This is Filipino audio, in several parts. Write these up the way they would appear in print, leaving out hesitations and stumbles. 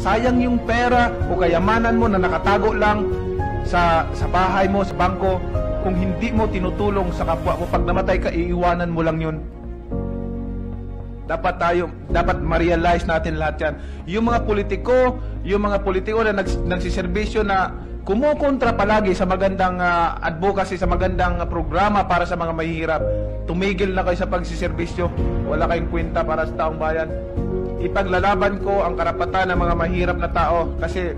sayang yung pera o kayamanan mo na nakatago lang sa bahay mo, sa bangko, kung hindi mo tinutulong sa kapwa mo. Pag namatay ka, iiwanan mo lang yun. Dapat ma-realize natin lahat yan. Yung mga politiko na nagsiservisyo na kumukontra palagi sa magandang advocacy, sa magandang programa para sa mga mahihirap, tumigil na kayo sa pagsiservisyo. Wala kayong kwenta para sa taong bayan. Ipaglalaban ko ang karapatan ng mga mahirap na tao kasi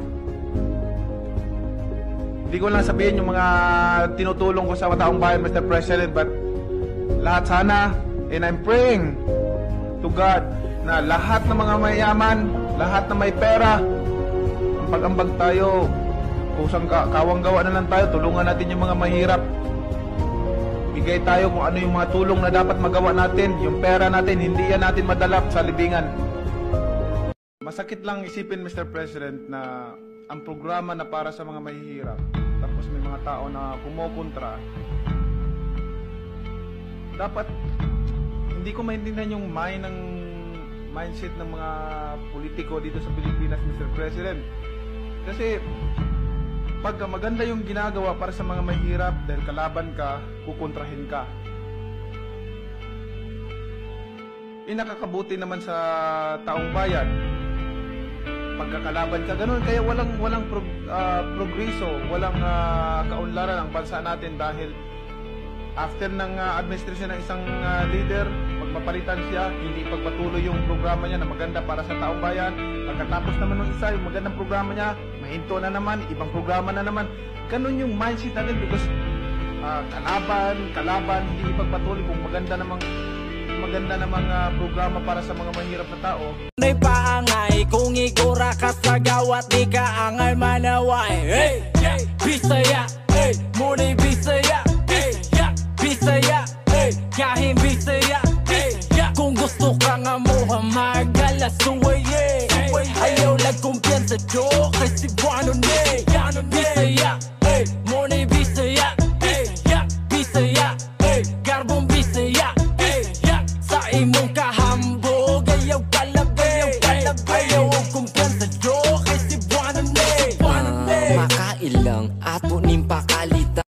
hindi ko lang sabihin yung mga tinutulong ko sa taong bayan, Mr. President, but lahat sana, and I'm praying to God na lahat ng mga mayaman, lahat na may pera, pag-ambag tayo, kusang kawang gawa na lang tayo, tulungan natin yung mga mahirap. Bigay tayo kung ano yung mga tulong na dapat magawa natin. Yung pera natin, hindi yan natin madala sa libingan. Masakit lang isipin, Mr. President, na ang programa na para sa mga mahihirap, tapos may mga tao na kumukontra, dapat hindi ko maintindihan yung mindset ng mga politiko dito sa Pilipinas, Mr. President. Kasi pag maganda yung ginagawa para sa mga mahirap, dahil kalaban ka, kukontrahin ka. Nakakabuti naman sa taong bayan pagkakalaban ka, ganun. Kaya walang progreso, walang kaunlaran ang bansa natin dahil after ng administration ng isang leader, pag mapalitan siya, hindi pagpatuloy yung programa niya na maganda para sa taong bayan. Pagkatapos naman ng isa, yung magandang programa niya, mahinto na naman, ibang programa na naman. Ganun yung mindset natin because kalaban, hindi ipagpatuloy kung maganda namang programa para sa mga mahirap na tao. May paangay, kung igura ka sa gawat, di ka angay manaway. Hey, hey, Bisaya, hey, muni Bisaya, hey, yeah, Bisaya, hey, kahit Bisaya, hey, yeah. Kung gusto ka nga mo magalas suway, ayaw lang kumpiyansa, joke, kasi buwano ne,